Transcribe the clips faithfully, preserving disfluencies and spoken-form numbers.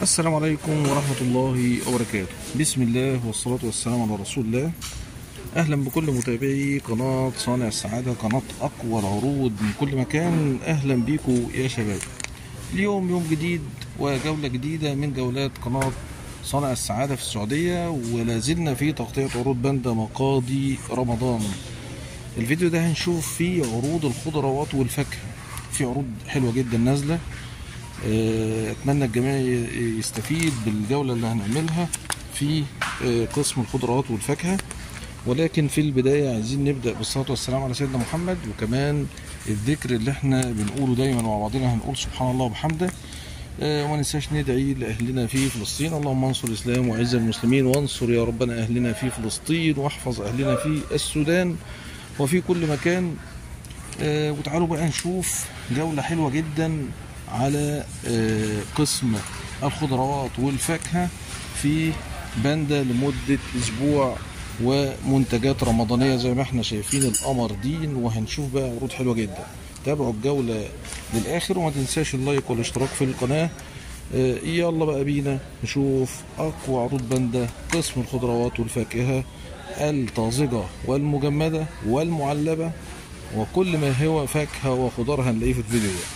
السلام عليكم ورحمة الله وبركاته. بسم الله والصلاة والسلام على رسول الله. أهلا بكل متابعي قناة صانع السعادة، قناة أقوى العروض من كل مكان. أهلا بيكم يا شباب. اليوم يوم جديد وجولة جديدة من جولات قناة صانع السعادة في السعودية، ولا زلنا في تغطية عروض باندا مقاضي رمضان. الفيديو ده هنشوف فيه عروض الخضروات والفاكهة، في عروض حلوة جدا نازلة. اتمنى الجميع يستفيد بالجولة اللي هنعملها في قسم الخضروات والفاكهة. ولكن في البداية عايزين نبدأ بالصلاة والسلام على سيدنا محمد، وكمان الذكر اللي احنا بنقوله دايما مع بعضنا، هنقول سبحان الله وبحمده. وما ننساش ندعي لأهلنا في فلسطين، اللهم انصر الإسلام وعز المسلمين، وانصر يا ربنا أهلنا في فلسطين، واحفظ أهلنا في السودان وفي كل مكان. وتعالوا بقى نشوف جولة حلوة جدا على قسم الخضروات والفاكهة في باندا لمدة أسبوع، ومنتجات رمضانية زي ما احنا شايفين القمر دين. وهنشوف بقى عروض حلوة جدا. تابعوا الجولة للآخر وما تنساش اللايك والاشتراك في القناة. يلا بقى بينا نشوف أقوى عروض باندا قسم الخضروات والفاكهة الطازجة والمجمدة والمعلبة، وكل ما هو فاكهة وخضار هنلاقيه في الفيديو ده.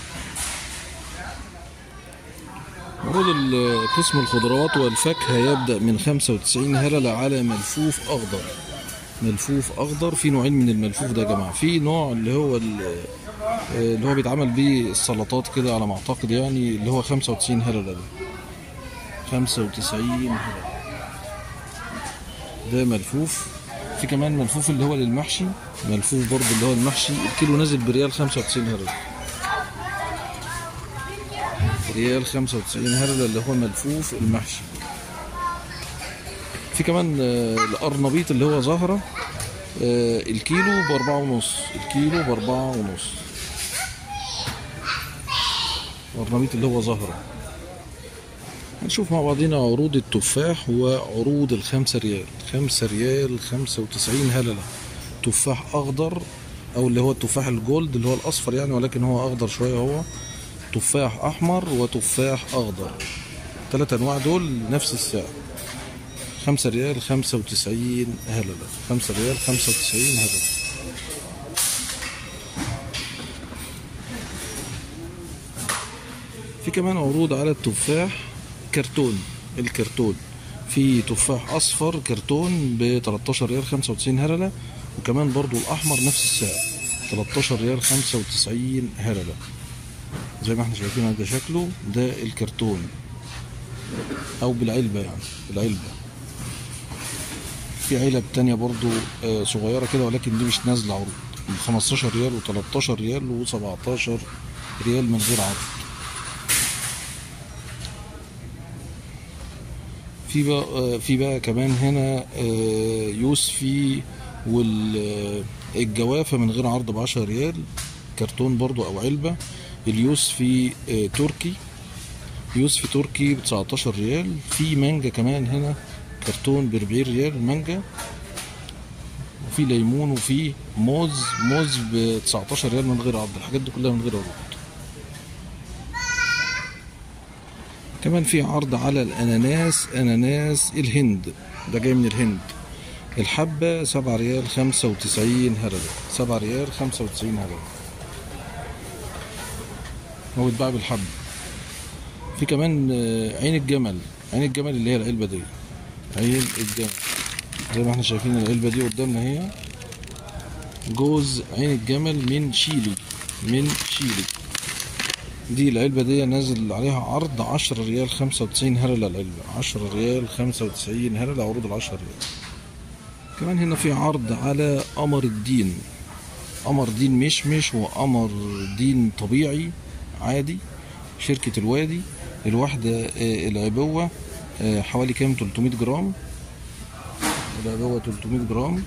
عروض قسم الخضروات والفاكهة يبدأ من خمسة وتسعين هللة على ملفوف أخضر. ملفوف أخضر في نوعين من الملفوف ده يا جماعة. في نوع اللي هو اللي هو بيتعمل بيه السلطات كده على ما أعتقد، يعني اللي هو خمسة وتسعين هللة ده. خمسة وتسعين هللة ده ملفوف. في كمان ملفوف اللي هو للمحشي، ملفوف برضه اللي هو المحشي، الكيلو نازل بريال خمسة وتسعين هللة. ريال خمسة وتسعين هللة اللي هو ملفوف المحشي. في كمان القرنبيط اللي هو زهرة، الكيلو بأربعة ونص، الكيلو بأربعة ونص. القرنبيط اللي هو زهرة. هنشوف مع بعضنا عروض التفاح وعروض الخمسة ريال. خمسة ريال خمسة وتسعين هللة تفاح أخضر، أو اللي هو التفاح الجولد اللي هو الأصفر يعني، ولكن هو أخضر شوية. هو تفاح أحمر وتفاح أخضر، ثلاث أنواع دول نفس السعر. خمسة ريال خمسة وتسعين هللة. خمسة ريال خمسة وتسعين هللة. في كمان عروض على التفاح كرتون. الكرتون في تفاح أصفر كرتون ب تلتاشر ريال خمسة وتسعين هللة، وكمان برضو الأحمر نفس السعر تلتاشر ريال خمسة وتسعين هللة. زي ما احنا شايفين ده شكله، ده الكرتون او بالعلبة يعني، العلبة. في علب تانية برضو صغيرة كده، ولكن دي مش نازلة عروض، ب خمستاشر ريال وتلتاشر ريال وسبعتاشر ريال من غير عرض. في بقى في بقى كمان هنا يوسفي والجوافة من غير عرض ب عشرة ريال، كرتون برضو او علبة. اليوسفي تركي، يوسفي تركي ب تسعتاشر ريال. في مانجا كمان هنا كرتون ب أربعين ريال مانجا. وفي ليمون، وفي موز، موز ب تسعتاشر ريال من غير عرض. الحاجات دي كلها من غير عروض. كمان في عرض على الاناناس، اناناس الهند ده جاي من الهند. الحبة سبعة ريال خمسة وتسعين هللة. سبعة ريال خمسة وتسعين هللة. هو بيتباع بالحب. في كمان عين الجمل. عين الجمل اللي هي العلبة دي، عين الجمل زي ما احنا شايفين العلبة دي قدامنا هي. جوز عين الجمل من شيلي، من شيلي. دي العلبة دي نازل عليها عرض عشرة ريال خمسة وتسعين هللة العلبة. عشرة ريال خمسة وتسعين هللة عروض العشرة ريال. كمان هنا في عرض على قمر الدين. قمر دين مشمش وقمر دين طبيعي عادي، شركة الوادي. الواحدة العبوة حوالي كام؟ تلتمية جرام. العبوة تلتمية جرام.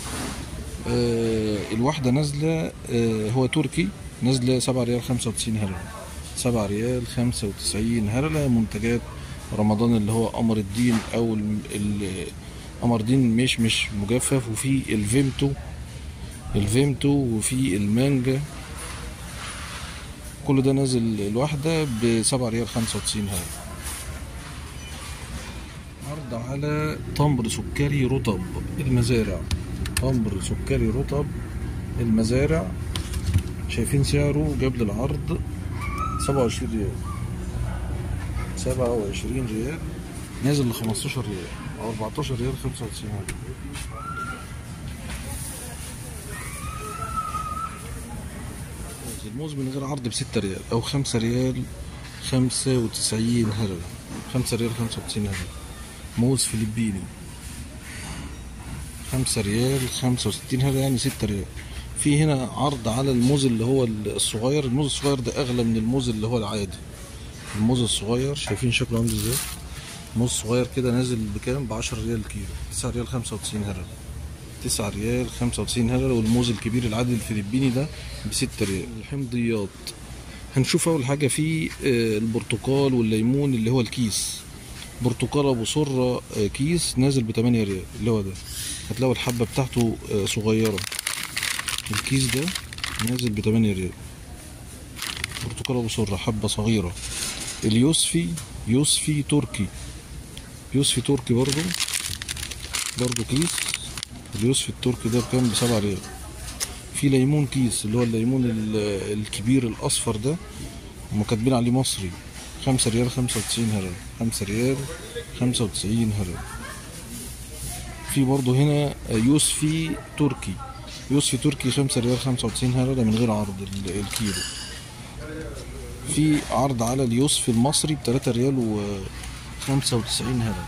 الواحدة نازلة، هو تركي، نازلة سبعة ريال خمسة وتسعين هللة. سبعة ريال خمسة وتسعين هللة. منتجات رمضان اللي هو قمر الدين او قمر دين مشمش مجفف. وفي الفيمتو، الفيمتو وفي المانجا. كل ده نازل الواحدة بسبعة ريال خمسة وتسعين هللة. عرض على تمر سكري رطب المزارع، تمر سكري رطب المزارع. شايفين سعره قبل العرض سبعة وعشرين ريال، سبعة وعشرين ريال نازل ل خمستاشر ريال او اربعتاشر ريال خمسة وتسعين. الموز من غير عرض بستة ريال او خمسة ريال خمسة وتسعين هرم، خمسة ريال خمسة وتسعين هرم. موز فلبيني خمسة ريال خمسة وستين هرم، يعني ستة ريال. في هنا عرض على الموز اللي هو الصغير، الموز الصغير ده اغلى من الموز اللي هو العادي. الموز الصغير شايفين شكله عامل ازاي؟ موز صغير كده نازل بكام؟ ب عشرة ريال الكيلو، تسعة ريال خمسة وتسعين هرم، تسعة ريال خمسة وتسعين هرم. والموز الكبير العادي الفلبيني ده بستة ريال. الحمضيات هنشوف اول حاجه في البرتقال والليمون اللي هو الكيس. برتقال ابو سره كيس نازل ب تمانية ريال، اللي هو ده هتلاقوا الحبه بتاعته صغيره. الكيس ده نازل ب تمانية ريال، برتقال ابو سره حبه صغيره. اليوسفي يوسفي تركي، يوسفي تركي برضو برضو كيس. اليوسفي التركي ده بكام؟ بسبعة ريال. في ليمون كيس اللي هو الليمون الكبير الاصفر ده، هم كاتبين عليه مصري، خمسة ريال خمسة وتسعين هرم، خمسة ريال خمسة وتسعين هرم. في برضو هنا يوسفي تركي، يوسفي تركي خمسة ريال خمسة وتسعين هرم من غير عرض الكيلو. في عرض على اليوسفي المصري بتلاتة ريال وخمسة وتسعين هرم،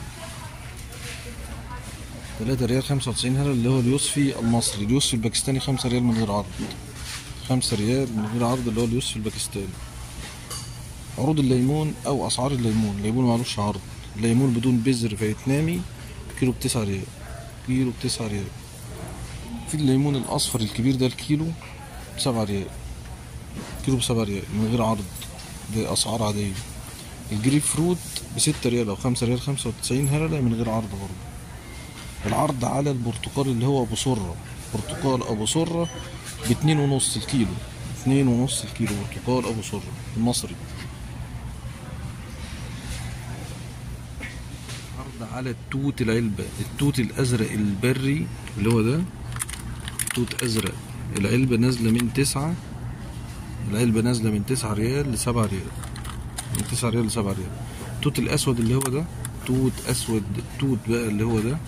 تلاتة ريال خمسة وتسعين هرم اللي هو اليوسفي المصري. اليوسفي الباكستاني خمسة ريال من غير عرض، خمسة ريال من غير عرض اللي هو اليوسفي الباكستاني. عروض الليمون او اسعار الليمون، الليمون معلوش عرض. الليمون بدون بذر فيتنامي كيلو بتسعة ريال، كيلو بتسعة ريال. في الليمون الاصفر الكبير ده الكيلو بسبعة ريال، كيلو بسبعة ريال من غير عرض، ده اسعار عاديه. الجريب فروت بستة ريال او خمسة ريال خمسة وتسعين هرله من غير عرض برضه. العرض على البرتقال اللي هو ابو سره، برتقال ابو سره باتنين ونص الكيلو، اتنين ونص الكيلو برتقال ابو سره المصري. عرض على التوت العلبه، التوت الازرق البري اللي هو ده، توت ازرق العلبه نازله من تسعة، العلبه نازله من تسعة ريال لسبعة ريال، من تسعة ريال لسبعة ريال. التوت الاسود اللي هو ده، توت اسود توت بقى اللي هو ده،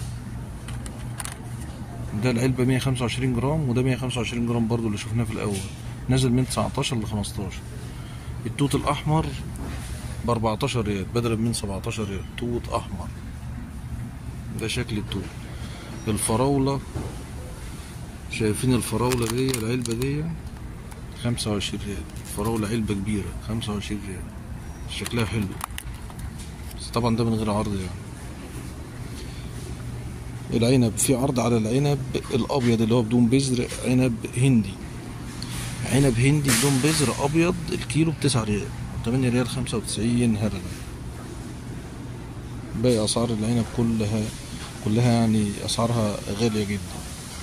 ده العلبه مية وخمسة وعشرين جرام، وده مية وخمسة وعشرين جرام برضو اللي شفناه في الاول، نازل من تسعتاشر ل خمستاشر. التوت الاحمر ب اربعتاشر ريال بدلا من سبعتاشر ريال، توت احمر ده شكل التوت. الفراوله شايفين الفراوله دي، العلبه دي خمسة وعشرين ريال، فراوله علبه كبيره خمسة وعشرين ريال، شكلها حلو بس طبعا ده من غير عرض يعني. العنب في عرض على العنب الابيض اللي هو بدون بذر، عنب هندي، عنب هندي بدون بذر ابيض الكيلو بتسعة ريال، تمانية ريال خمسة وتسعين هرم. باقي اسعار العنب كلها كلها يعني اسعارها غاليه جدا.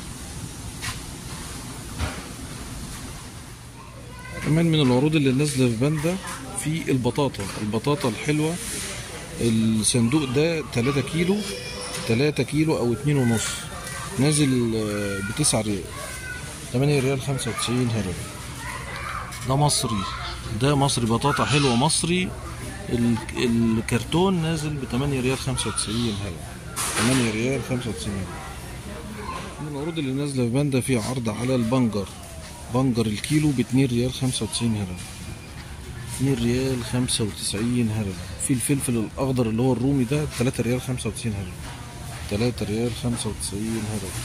كمان من العروض اللي نازله في باندا في البطاطا، البطاطا الحلوه الصندوق ده تلاتة كيلو، تلاتة كيلو او اتنين ونص، نازل بتسعة ريال، تمانية ريال خمسة وتسعين هرم. ده مصري، ده مصري بطاطا حلوه مصري، الكرتون نازل بتمانية ريال خمسة وتسعين هرم، تمانية ريال خمسة وتسعين هرم. من العروض اللي نازله في باندا في عرض على البنجر، بنجر الكيلو باتنين ريال خمسة وتسعين هرم، اتنين ريال خمسة وتسعين هرم. في الفلفل الاخضر اللي هو الرومي ده تلاتة ريال خمسة وتسعين هرم، تلاتة ريال خمسة وتسعين هرم.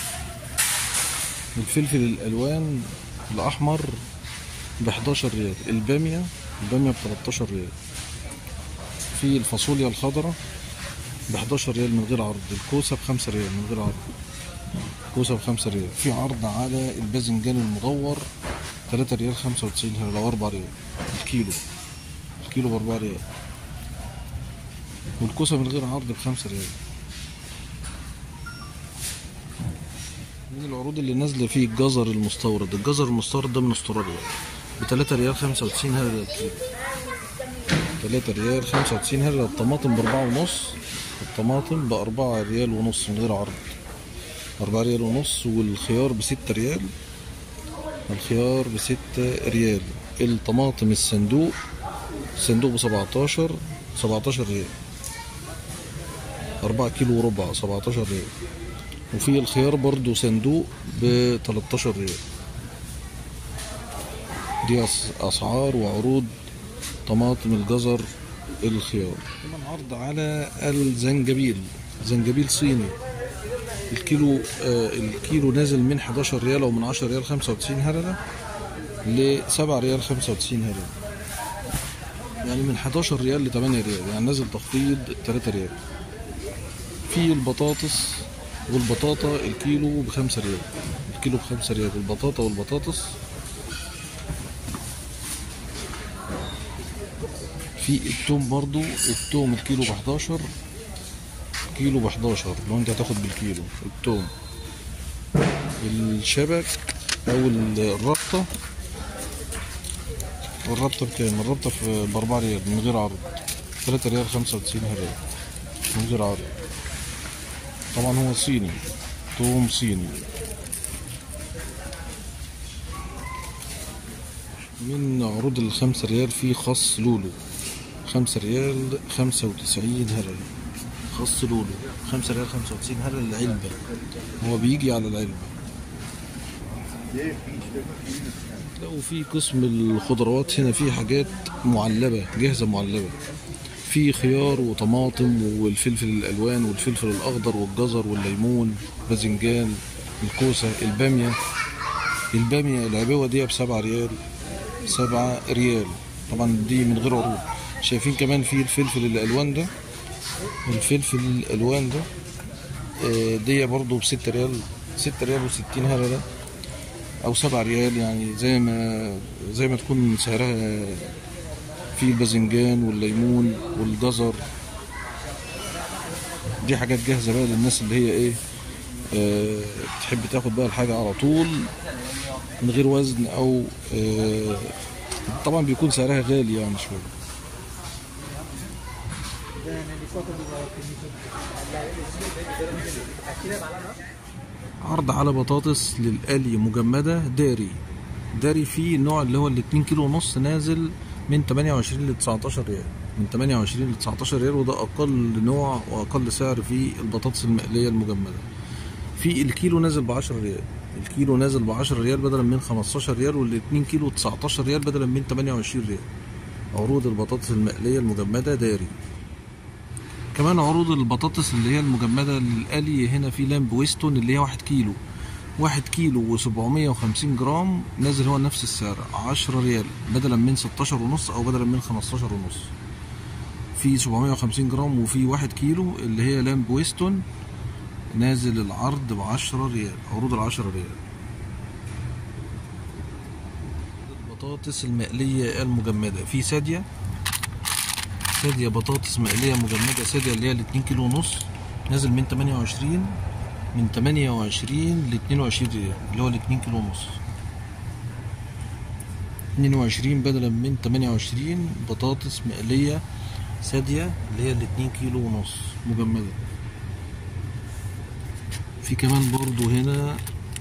الفلفل الالوان الاحمر ب حداشر ريال. الباميه الباميه ب تلتاشر ريال. في الفاصوليا الخضراء ب حداشر ريال من غير عرض. الكوسه ب خمسة ريال من غير عرض، كوسه ب خمسة ريال. في عرض على الباذنجان المدور تلاتة ريال خمسة وتسعين هرم او اربعة ريال الكيلو، الكيلو ب اربعة ريال. والكوسه من غير عرض ب خمسة ريال. من العروض اللي نازله فيه الجزر المستورد، الجزر المستورد ده من استراليا ب تلاتة ريال خمسة وتسعين هرم الكيلو، تلاتة ريال خمسة وتسعين هللة. الطماطم بأربعة ونص، الطماطم بأربعة ريال ونص من غير عرض، أربعة ريال ونص. والخيار بستة ريال، الخيار بستة ريال. الطماطم الصندوق، الصندوق بسبعتاشر، سبعتاشر ريال، أربعة كيلو وربع، سبعتاشر ريال. وفي الخيار برضو صندوق بتلاتاشر ريال. دي أسعار وعروض طماطم الجزر الخيار. كمان عرض على الزنجبيل، زنجبيل صيني. الكيلو آه الكيلو نازل من حداشر ريال او من عشرة ريال خمسة وتسعين هللة ل سبعة ريال خمسة وتسعين هللة، يعني من حداشر ريال ل تمانية ريال، يعني نازل تخفيض تلاتة ريال. في البطاطس والبطاطا الكيلو بخمسة ريال، الكيلو بخمسة ريال البطاطا والبطاطس. في التوم برضو، التوم الكيلو بحداشر، كيلو بحداشر لو انت هتاخد بالكيلو. التوم الشبك او الربطة، الربطة بكام؟ الربطة بأربعة ريال من غير عرض، تلاتة ريال خمسة وتسعين هللة من غير عرض. طبعا هو صيني، توم صيني. من عروض الخمسة ريال في خس لولو، خمسة ريال خمسة وتسعين هللة. خس لولو خمسة ريال خمسة وتسعين هللة العلبة، هو بيجي على العلبة. لو في قسم الخضروات هنا في حاجات معلبة جاهزة معلبة، في خيار وطماطم والفلفل الألوان والفلفل الأخضر والجزر والليمون، باذنجان، الكوسة، البامية. البامية العبوة دي بسبعة ريال، سبعة ريال طبعا دي من غير عروض. شايفين كمان في الفلفل الألوان ده، الفلفل الألوان ده دي برضو بستة ريال، ستة ريال وستين هللة أو سبعة ريال، يعني زي ما زي ما تكون سعرها. في الباذنجان والليمون والجزر، دي حاجات جاهزة بقى للناس اللي هي ايه آه تحب تاخد بقى الحاجة على طول من غير وزن، او آه طبعا بيكون سعرها غالي يعني شوية. عرض على بطاطس للقلي مجمدة داري، داري فيه النوع اللي هو الاتنين كيلو ونص، نازل من تمانية وعشرين ل تسعتاشر ريال، من تمانية وعشرين ل تسعتاشر ريال، وده اقل نوع واقل سعر في البطاطس المقلية المجمدة. في الكيلو نازل ب عشرة ريال، الكيلو نازل ب عشرة ريال بدلا من خمستاشر ريال، والاتنين كيلو تسعتاشر ريال بدلا من تمانية وعشرين ريال. عروض البطاطس المقلية المجمدة داري. كمان عروض البطاطس اللي هي المجمدة للقلي هنا في لامب ويستون اللي هي واحد كيلو، واحد كيلو وسبعمية وخمسين جرام، نازل هو نفس السعر عشرة ريال بدلا من ستاشر ونص او بدلا من خمستاشر ونص. في سبعمية وخمسين جرام وفي واحد كيلو اللي هي لامب ويستون، نازل العرض بعشرة ريال، عروض العشرة ريال. البطاطس المقلية المجمدة في سادية، سادية بطاطس مقلية مجمدة، سادية اللي هي الاتنين كيلو ونص، نازل من تمانية وعشرين من تمانية وعشرين ل اتنين وعشرين ريال، اللي هو الاتنين كيلو ونص، اتنين وعشرين بدلا من تمانية وعشرين. بطاطس مقلية سادية اللي هي الاتنين كيلو ونص مجمدة. في كمان برضو هنا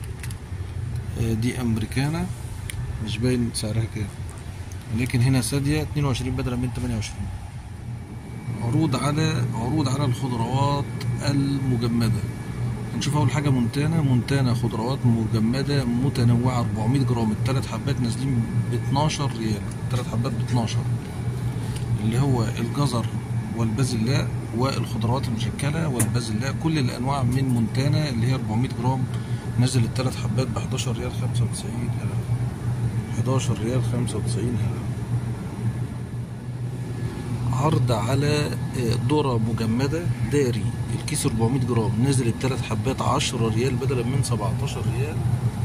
دي امريكانا، مش باين سعرها كام، لكن هنا سادية اتنين وعشرين بدلا من تمانية وعشرين. عروض على عروض على الخضروات المجمدة. هنشوف اول حاجة مونتانا، مونتانا خضروات مجمدة متنوعة أربعمية جرام، التلات حبات نازلين ب اتناشر ريال، التلات حبات ب اتناشر، اللي هو الجزر والبازلاء والخضروات المشكلة والبازلاء، كل الانواع من مونتانا اللي هي أربعمية جرام، نزل التلات حبات ب حداشر ريال خمسة وتسعين هللة، حداشر ريال خمسة وتسعين هللة. عرض على ذرة مجمدة داري، الكيس أربعمية جرام، نزل التلات حبات عشرة ريال بدلا من سبعتاشر ريال،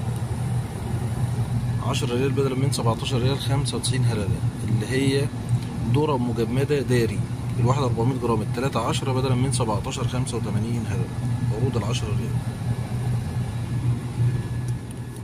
عشرة ريال بدلا من سبعتاشر ريال خمسة وتسعين هللة، اللي هي ذرة مجمدة داري، الواحدة أربعمية جرام، التلاتة عشرة بدلا من سبعتاشر خمسة وتمانين هللة، عروض العشرة ريال.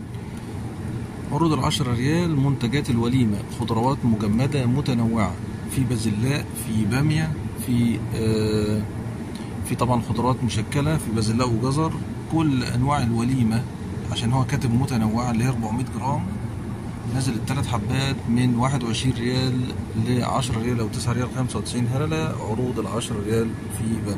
عروض العشرة ريال منتجات الوليمة، خضروات مجمدة متنوعة، في بازلاء، في باميه، في آه في طبعا خضروات مشكله، في بازلاء وجزر. كل انواع الوليمه عشان هو كاتب متنوعه اللي هي أربعمية جرام، نزل الثلاث حبات من واحد وعشرين ريال ل عشرة ريال او تسعة ريال خمسة وتسعين هلله. عروض ال عشرة ريال في بند.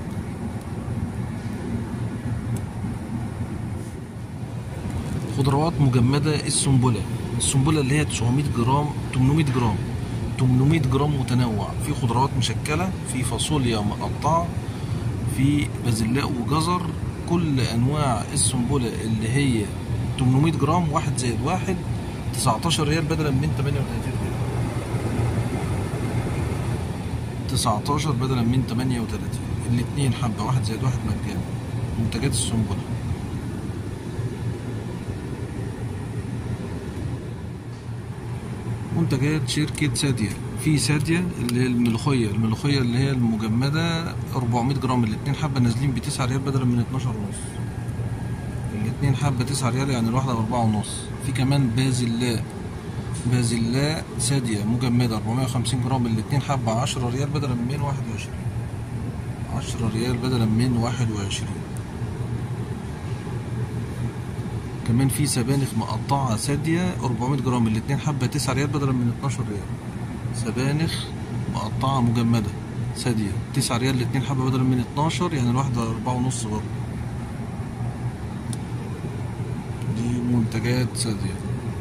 خضروات مجمده السنبله، السنبله اللي هي تسعمية جرام، تمنمية جرام، تمنمية جرام متنوع. في خضروات مشكله، في فاصوليا مقطعه، في بازلاء وجزر. كل انواع السنبله اللي هي تمنمية جرام واحد زائد واحد تسعتاشر ريال بدلا من تمنية وتلاتين ريال. تسعتاشر بدلا من تمنية وتلاتين. الاتنين حبه واحد زائد واحد مجانا. منتجات السنبله. منتجات شركة سادية. في سادية اللي هي الملوخية، الملوخية اللي هي المجمدة أربعمية جرام، الاتنين حبة نازلين بتسعة ريال بدلا من اتناشر ونص. الاتنين حبة تسعة ريال يعني الواحدة بأربعة ونص. في كمان بازلاء، بازلاء سادية مجمدة أربعمية وخمسين جرام، الاتنين حبة عشرة ريال بدلا من واحد وعشرين. عشرة ريال بدلا من واحد وعشرين. كمان في سبانخ مقطعة سادية أربعمية جرام، الاتنين حبة تسعة ريال بدلا من اتناشر ريال. سبانخ مقطعة مجمدة سادية تسعة ريال، الاتنين حبة بدلا من اتناشر يعني الواحدة أربعة ونص برضه. دي منتجات سادية.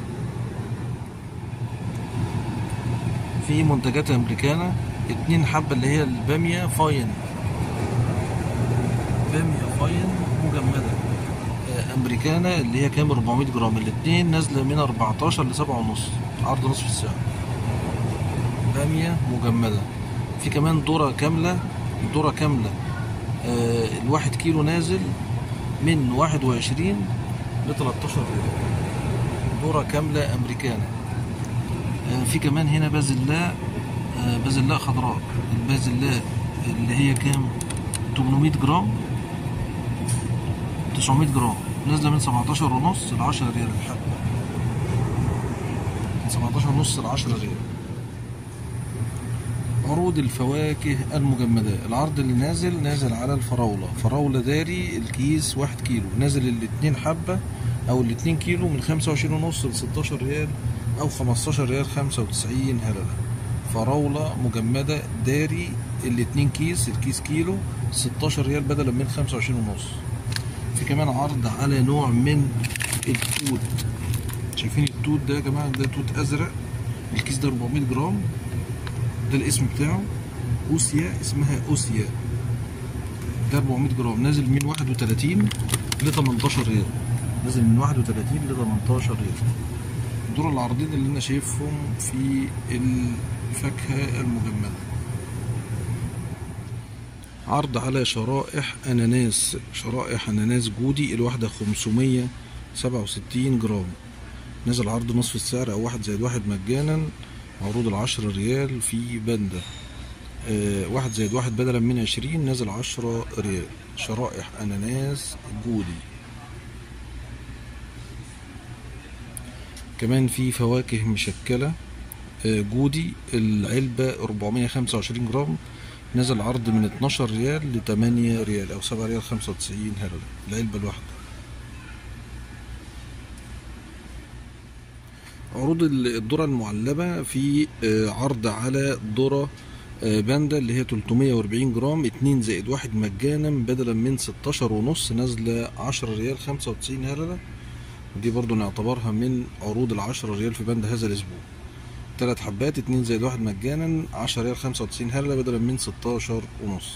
في منتجات أمريكانا اتنين حبة اللي هي البامية فاين، بامية فاين مجمدة أمريكانا اللي هي كام أربعمية جرام، الاتنين نازلة من أربعتاشر لسبعة ونص، عرض نصف الساعة. بامية مجمدة. في كمان ذرة كاملة، ذرة كاملة آه الواحد كيلو نازل من واحد وعشرين لتلاتاشر ريال. ذرة كاملة أمريكانا. آه في كمان هنا بازلاء، آه بازلاء خضراء. البازلاء اللي هي كام تمنمية جرام، تسعمية جرام، نازلة من سبعتاشر ونص ل عشرة ريال الحبة. من سبعتاشر ونص ل عشرة ريال. عروض الفواكه المجمدة. العرض اللي نازل نازل على الفراولة، فراولة داري الكيس واحد كيلو، نازل الاتنين حبة أو الاتنين كيلو من خمسة وعشرين ونص لستاشر ريال أو خمستاشر ريال خمسة وتسعين هللة. فراولة مجمدة داري الاتنين كيس، الكيس كيلو ستاشر ريال بدلا من خمسة وعشرين ونص. في كمان عرض على نوع من التوت. شايفين التوت ده يا جماعة؟ ده توت أزرق، الكيس ده أربعمية جرام، ده الاسم بتاعه أوسيا، اسمها أوسيا. ده أربعمية جرام، نازل من واحد وتلاتين ل تمنتاشر ريال، نازل من واحد وتلاتين ل تمنتاشر ريال. دول العرضين اللي أنا شايفهم في الفاكهة المجمدة. عرض على شرائح أناناس، شرائح أناناس جودي الواحدة خمسمية سبعة وستين جرام، نزل عرض نصف السعر أو واحد زائد واحد مجانا. عروض العشرة ريال في بندة. آه واحد زائد واحد بدلا من عشرين نزل عشرة ريال. شرائح أناناس جودي. كمان في فواكه مشكلة آه جودي العلبة أربعمية خمسة وعشرين جرام، نزل عرض من اتناشر ريال ل تمنية ريال أو سبعة ريال خمسة وتسعين هللة العلبة الواحدة. عروض الذرة المعلبة. في عرض على ذرة باندا اللي هي تلتمية وأربعين جرام، اتنين زائد واحد مجانا بدلا من ستاشر ونص، نازلة عشرة ريال خمسة وتسعين هللة. ودي برضو نعتبرها من عروض العشرة ريال في باندا هذا الأسبوع. تلات حبات اتنين زائد واحد مجانا عشرة ريال خمسة وتسعين هللة بدلا من ستاشر ونص.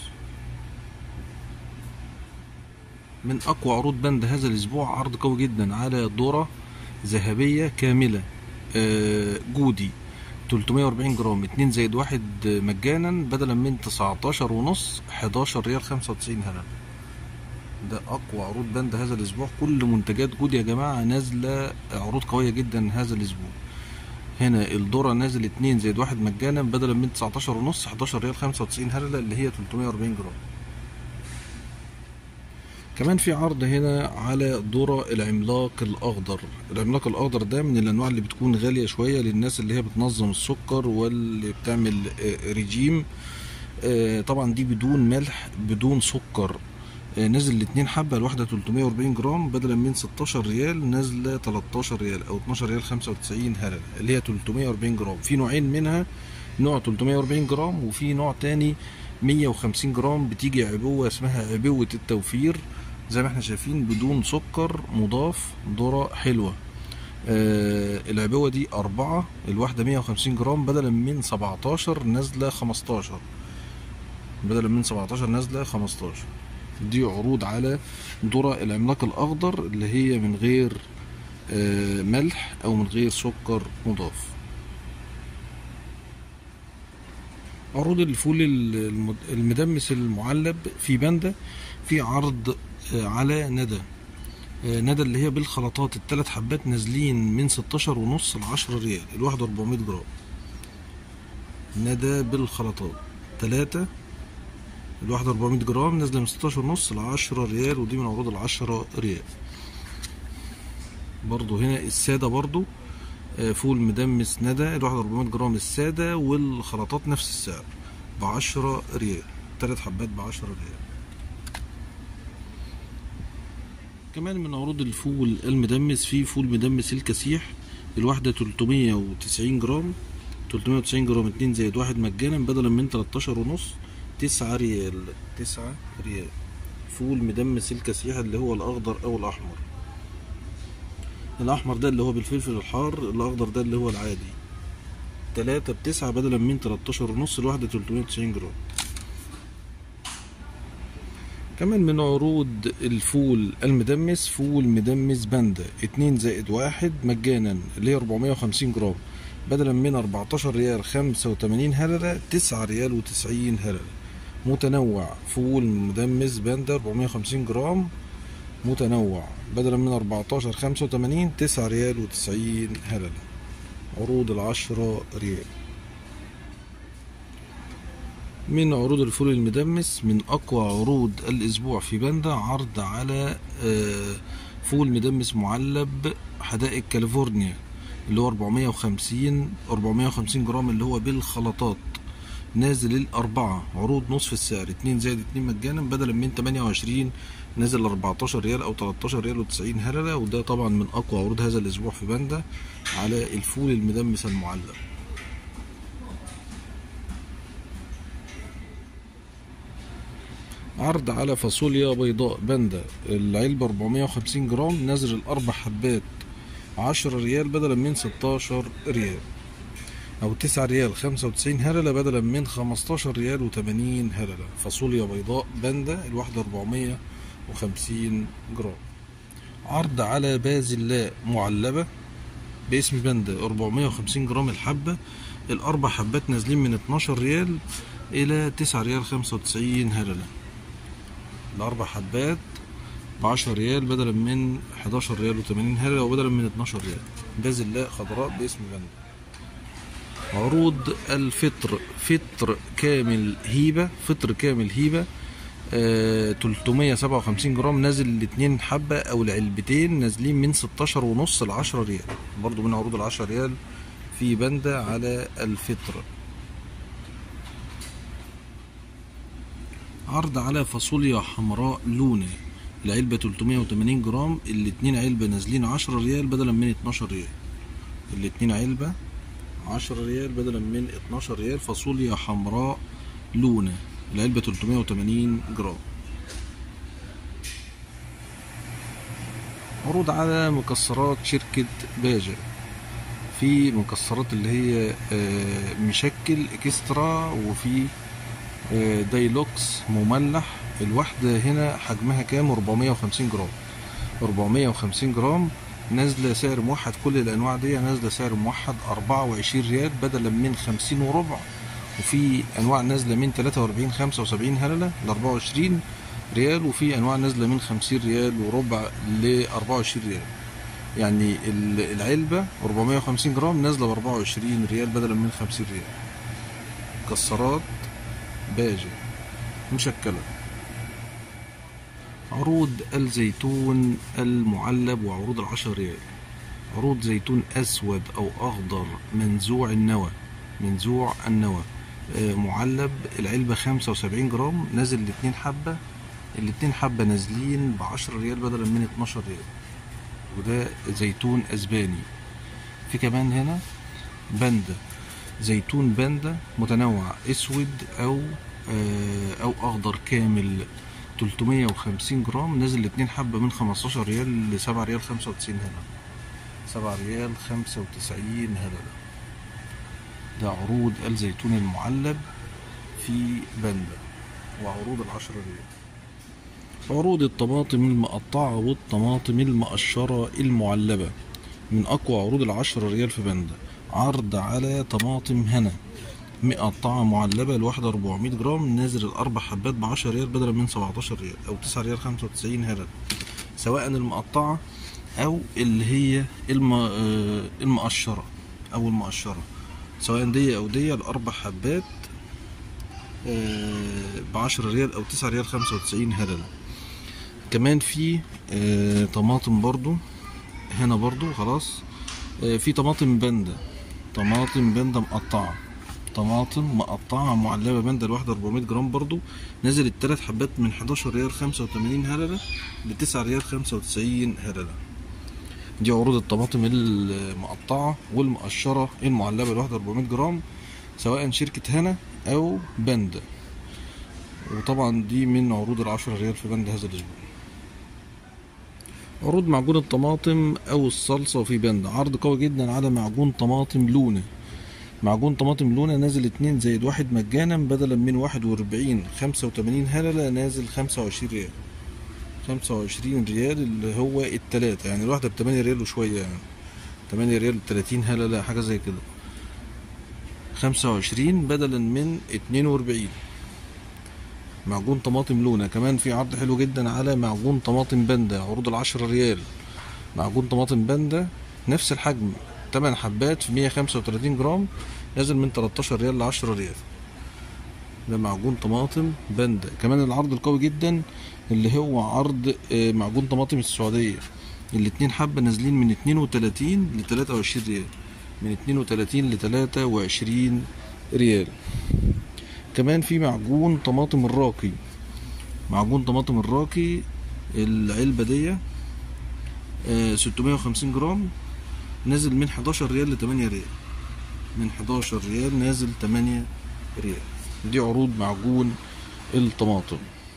من أقوى عروض باندا هذا الأسبوع عرض قوي جدا على ذرة ذهبية كاملة جودي تلتمية وأربعين جرام، اتنين زائد واحد مجانا بدلا من تسعتاشر ونص، حداشر ريال خمسة وتسعين هللة. ده أقوى عروض باندا هذا الأسبوع. كل منتجات جودي يا جماعة نازلة عروض قوية جدا هذا الأسبوع. هنا الذرة نازل اتنين زائد واحد مجانا بدلا من تسعتاشر ونص، حداشر ريال خمسة وتسعين هللة اللي هي تلتمية وأربعين جرام. كمان في عرض هنا على ذرة العملاق الأخضر. العملاق الأخضر ده من الأنواع اللي بتكون غالية شوية للناس اللي هي بتنظم السكر واللي بتعمل ريجيم. طبعا دي بدون ملح بدون سكر. نزل الاتنين حبة، الواحدة تلتمية وأربعين جرام بدلا من ستاشر ريال نازلة تلتاشر ريال أو اتناشر ريال خمسة وتسعين هللة، اللي هي تلتمية وأربعين جرام. في نوعين منها، نوع تلتمية وأربعين جرام وفي نوع تاني مية وخمسين جرام، بتيجي عبوة اسمها عبوة التوفير زي ما احنا شايفين بدون سكر مضاف، ذرة حلوة. آه العبوة دي أربعة، الواحدة مية وخمسين جرام بدلا من سبعتاشر نازلة خمستاشر، بدلا من سبعتاشر نازلة خمستاشر. دي عروض على ذرة العملاق الأخضر اللي هي من غير آه ملح أو من غير سكر مضاف. عروض الفول المدمس المعلب في باندا، في عرض على ندى. ندى اللي هي بالخلطات، الثلاث حبات نازلين من ستاشر ونص ل عشرة ريال، الواحدة أربعمية جرام. ندى بالخلطات تلاتة، الواحدة أربعمية جرام، نازلة من ستاشر ونص ل عشرة ريال، ودي من عروض العشرة ريال. برضو هنا السادة برضو فول مدمس ندى الواحدة أربعمية جرام السادة، والخلطات نفس السعر بعشرة ريال، تلات حبات بعشرة ريال. كمان من عروض الفول المدمس في فول مدمس الكسيح، الواحدة تلتمية وتسعين جرام، تلتمية وتسعين جرام اتنين زائد واحد مجانا بدلا من تلتاشر ونص، تسعة ريال، تسعة ريال. فول مدمس الكسيح اللي هو الأخضر أو الأحمر. الأحمر ده اللي هو بالفلفل الحار، الأخضر ده اللي هو العادي. تلاتة بتسعة بدلا من تلتاشر ونص، الواحدة تلتمية وتسعين جرام. كمان من عروض الفول المدمس فول مدمس باندا اتنين زائد واحد مجانا اللي هي أربعمية وخمسين جرام بدلا من أربعتاشر ريال خمسة وتمانين هللة، تسعة ريال وتسعين هللة. متنوع فول مدمس باندا أربعمية وخمسين جرام متنوع بدلا من أربعتاشر خمسة وتمانين، تسعة ريال وتسعين هللة. عروض العشرة ريال. من عروض الفول المدمس من أقوى عروض الأسبوع في باندا، عرض على فول مدمس معلب حدائق كاليفورنيا اللي هو أربعمية وخمسين أربعمية وخمسين جرام اللي هو بالخلطات، نازل الأربعة عروض نصف السعر، اتنين زائد اتنين مجانا بدلا من تمانية وعشرين، نازل أربعتاشر ريال أو تلتاشر ريال وتسعين هللة. وده طبعا من أقوى عروض هذا الأسبوع في باندا على الفول المدمس المعلب. عرض على فاصوليا بيضاء باندا، العلبة أربعمية وخمسين جرام، نازل الأربع حبات عشرة ريال بدلا من ستاشر ريال، أو تسعة ريال خمسة وتسعين هللة بدلا من خمستاشر ريال وتمانين هللة. فاصوليا بيضاء باندا الواحدة أربعمية وخمسين جرام. عرض على بازلاء معلبة باسم باندا أربعمية وخمسين جرام الحبة، الأربع حبات نازلين من اتناشر ريال إلى تسعة ريال خمسة وتسعين هللة. الأربع حبات بعشرة ريال بدلا من حداشر ريال وتمانين هللة، وبدلا من اتناشر ريال. بازلاء خضراء باسم باندا. عروض الفطر، فطر كامل هيبة، فطر كامل هيبة آه تلتمية سبعة وخمسين جرام، نازل الاتنين حبة أو العلبتين نازلين من ستاشر ونص لعشرة ريال، برضو من عروض العشرة ريال في باندا على الفطر. عرض على فاصوليا حمراء لونة، العلبة تلتمية وتمانين جرام، الاتنين علبة نازلين عشرة ريال بدلا من اتناشر ريال، الاتنين علبة عشرة ريال بدلا من اتناشر ريال. فاصوليا حمراء لونة العلبة تلتمية وتمانين جرام. عروض على مكسرات شركة باجة، في مكسرات اللي هي مشكل اكسترا، وفي دايلوكس مملح. الواحدة هنا حجمها كام؟ أربعمية وخمسين جرام، أربعمية وخمسين جرام، نازلة سعر موحد. كل الأنواع دي نازلة سعر موحد أربعة وعشرين ريال بدلا من خمسين وربع، وفي أنواع نازلة من تلاتة وأربعين خمسة وسبعين هللة ل أربعة وعشرين ريال، وفي أنواع نازلة من خمسين ريال وربع ل أربعة وعشرين ريال. يعني العلبة أربعمية وخمسين جرام نازلة ب أربعة وعشرين ريال بدلا من خمسين ريال. مكسرات باجة مشكلة. عروض الزيتون المعلب وعروض العشر ريال. عروض زيتون أسود أو أخضر منزوع النوى، منزوع النوى معلب، العلبة خمسة وسبعين جرام، نازل الاتنين حبة، الاتنين حبة نازلين بعشرة ريال بدلا من اتناشر ريال، وده زيتون أسباني. في كمان هنا باندا، زيتون باندا متنوع اسود او او اخضر كامل، تلتمية وخمسين جرام، نازل الاتنين حبة من خمستاشر ريال ل سبعة ريال خمسة وتسعين هللة، سبعة ريال خمسة وتسعين هللة. ده عروض الزيتون المعلب في باندا وعروض العشرة ريال. عروض الطماطم المقطعة والطماطم المقشرة المعلبة من أقوى عروض العشرة ريال في باندا. عرض على طماطم هنا مقطعة معلبة الواحدة أربعمية جرام، نازل الأربع حبات بعشرة ريال بدلا من سبعتاشر ريال أو تسعة ريال خمسة وتسعين هللة، سواء المقطعة أو اللي هي الم... المقشرة أو المقشرة، سواء دي أو دي. الأربع حبات بعشرة ريال أو تسعة ريال خمسة وتسعين هللة. كمان في طماطم برضو هنا برضو خلاص، في طماطم باندا، طماطم باندا مقطعة، طماطم مقطعة معلبة باندا الواحدة أربعمية جرام برضو، نازل التلات حبات من حداشر ريال خمسة وتمانين هللة لتسعة ريال خمسة وتسعين هللة. دي عروض الطماطم المقطعة والمقشرة المعلبة الواحدة أربعمية جرام، سواء شركة هنا أو باندا. وطبعا دي من عروض العشرة ريال في باندا هذا الأسبوع. عروض معجون الطماطم او الصلصة في باندا، عرض قوي جدا على معجون طماطم لونة. معجون طماطم لونة نازل اتنين زائد واحد مجانا بدلا من واحد واربعين خمسة وتمانين هللة، نازل خمسة وعشرين ريال، خمسة وعشرين ريال اللي هو التلاتة، يعني الواحدة بتمانية ريال وشوية، يعني تمانية ريال تلاتين هللة حاجة زي كده، خمسة وعشرين بدلا من اتنين واربعين. معجون طماطم لونة. كمان في عرض حلو جدا على معجون طماطم باندا، عروض العشرة ريال. معجون طماطم باندا نفس الحجم، تمن حبات في مية خمسة وتلاتين جرام، نازل من تلتاشر ريال لعشرة ريال. ده معجون طماطم باندا. كمان العرض القوي جدا اللي هو عرض معجون طماطم السعودية، الاتنين حبة نازلين من اتنين وتلاتين لتلاتة وعشرين ريال، من اتنين وتلاتين لتلاتة وعشرين ريال. كمان في معجون طماطم الراقي، معجون طماطم الراقي العلبة دي ستمية وخمسين جرام، نازل من حداشر ريال لتمانية ريال، من حداشر ريال نازل تمانية ريال. دي عروض معجون الطماطم.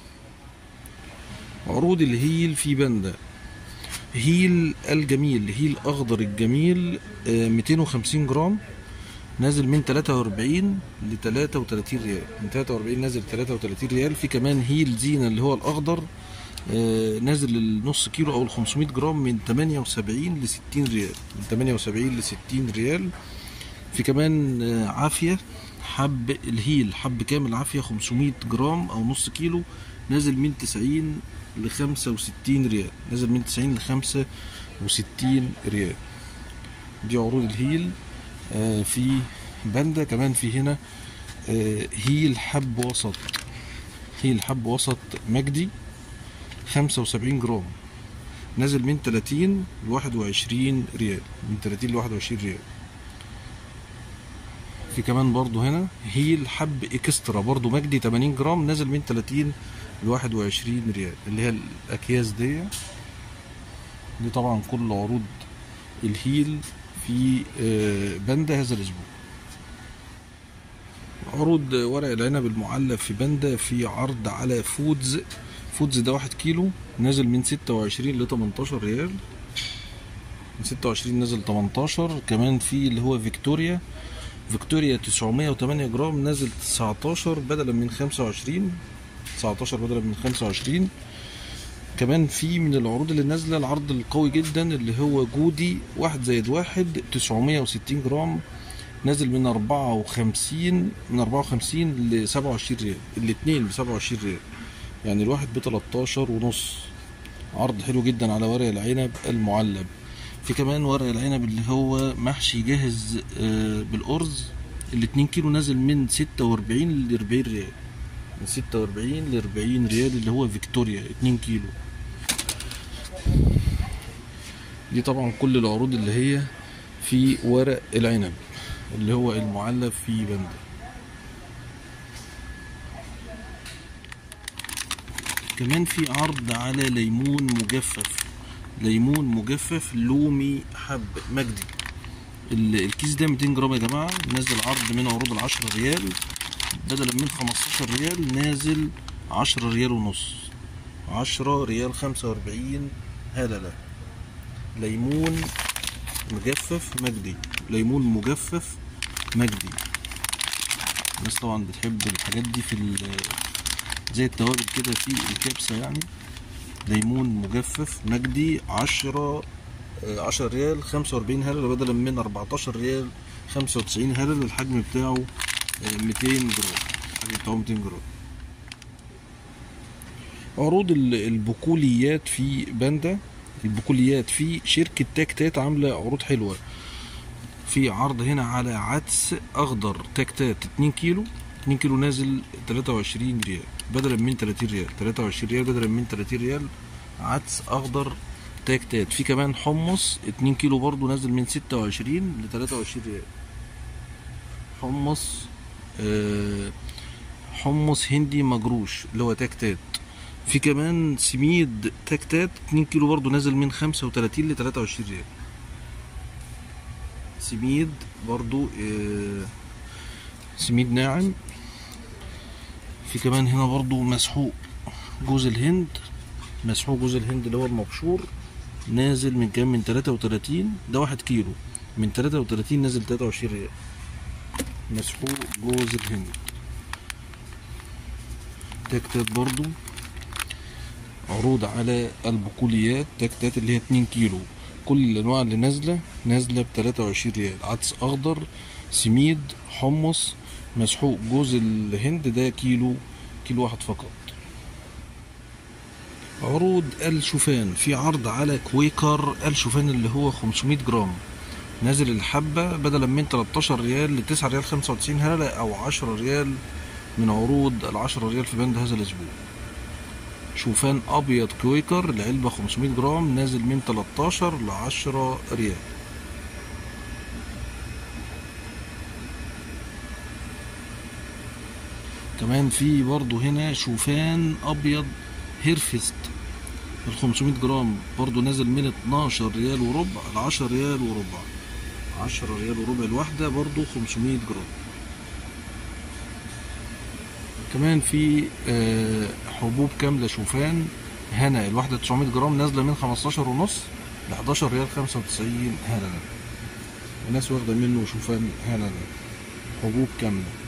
عروض الهيل في باندا، هيل الجميل، هيل اخضر الجميل ميتين وخمسين جرام، نازل من تلاتة واربعين ل تلاتة وتلاتين ريال، من تلاتة واربعين نازل تلاتة وتلاتين ريال. في كمان هيل زينة اللي هو الاخضر نازل النص كيلو او ال خمسمية جرام من تمانية وسبعين ل ستين ريال، من تمانية وسبعين ل ستين ريال. في كمان عافية حب الهيل، حب كامل عافية خمسمية جرام او نص كيلو، نازل من تسعين ل خمسة وستين ريال، نازل من تسعين ل خمسة وستين ريال. دي عروض الهيل في باندا. كمان في هنا هيل حب وسط، هيل حب وسط مجدي خمسة وسبعين جرام، نازل من تلاتين ل واحد وعشرين ريال، من تلاتين ل واحد وعشرين ريال. في كمان برضو هنا هيل حب اكسترا برضو مجدي تمانين جرام، نازل من تلاتين ل واحد وعشرين ريال، اللي هي الاكياس دي. دي طبعا كل عروض الهيل في باندا هذا الاسبوع. عروض ورق العنب المعلب في باندا، في عرض على فودز، فودز ده واحد كيلو نازل من ستة وعشرين ل تمنتاشر ريال، من ستة وعشرين نازل تمنتاشر. كمان في اللي هو فيكتوريا، فيكتوريا تسعمية وتمانية جرام، نازل تسعتاشر بدلا من خمسة وعشرين، تسعتاشر بدلا من خمسة وعشرين. كمان في من العروض اللي نازله العرض القوي جدا اللي هو جودي واحد زائد واحد تسعمية وستين جرام، نازل من أربعة وخمسين، من أربعة وخمسين ل سبعة وعشرين ريال، الاتنين ب سبعة وعشرين ريال، يعني الواحد ب تلتاشر ونص. عرض حلو جدا على ورق العنب المعلب. في كمان ورق العنب اللي هو محشي جاهز بالأرز، الاتنين كيلو نازل من ستة واربعين ل اربعين ريال، من ستة وأربعين ل أربعين ريال، اللي هو فيكتوريا اتنين كيلو. دي طبعا كل العروض اللي هي في ورق العنب اللي هو المعلب في بندا. كمان في عرض على ليمون مجفف، ليمون مجفف لومي حب مجدي. الكيس ده ميتين جرام يا جماعه، نازل عرض من عروض العشرة ريال، بدلا من خمستاشر ريال نازل عشرة ريال ونص، عشرة ريال خمسة وأربعين هللة. ليمون مجفف مجدي، ليمون مجفف مجدي. الناس طبعا بتحب الحاجات دي في زي التوابل كده في الكبسة يعني. ليمون مجفف مجدي عشرة عشرة ريال خمسة وأربعين هللة، بدلا من أربعتاشر ريال خمسة وتسعين هللة. الحجم بتاعه ميتين جرام، الحجم بتاعه ميتين جرام. عروض البقوليات في بندا، البقوليات في شركة تاكتات عاملة عروض حلوة. في عرض هنا على عدس أخضر تاكتات اتنين كيلو، اتنين كيلو نازل تلاتة وعشرين ريال بدلا من تلاتين ريال، تلاتة وعشرين ريال بدلا من تلاتين ريال. عدس أخضر تاكتات. في كمان حمص اتنين كيلو برضو نازل من ستة وعشرين ل تلاتة وعشرين ريال. حمص آه حمص هندي مجروش اللي هو تاكتات. في كمان سميد تاكتات اتنين كيلو برضو نازل من خمسة وتلاتين ل تلاتة وعشرين ريال. سميد برضو آه سميد ناعم. في كمان هنا برضو مسحوق جوز الهند، مسحوق جوز الهند اللي هو المبشور، نازل من كام؟ من تلاتة وتلاتين، ده واحد كيلو من تلاتة وتلاتين نازل تلاتة وعشرين ريال. مسحوق جوز الهند تاكتات برضو. عروض على البقوليات تاكتات اللي هي اتنين كيلو، كل الانواع اللي نازله نازله ب تلاتة وعشرين ريال. عدس اخضر، سميد، حمص، مسحوق جوز الهند ده كيلو، كيلو واحد فقط. عروض الشوفان، في عرض على كويكر الشوفان اللي هو خمسمية جرام، نازل الحبة بدلا من تلتاشر ريال ل تسعة ريال خمسة وتسعين هللة، أو عشرة ريال من عروض العشرة ريال في بند هذا الأسبوع. شوفان أبيض كويكر العلبة خمسمية جرام، نازل من تلتاشر ل عشرة ريال. كمان في برضو هنا شوفان أبيض هيرفست ال خمسمية جرام، برضو نازل من اتناشر ريال وربع ل عشرة ريال وربع، عشرة ريال وربع الواحدة، برضو خمسمية جرام. كمان في حبوب كاملة شوفان هنا الواحدة تسعمية جرام، نازلة من خمستاشر ونص ل حداشر ريال خمسة وتسعين هللة. الناس واخدة منه شوفان هللة، حبوب كاملة.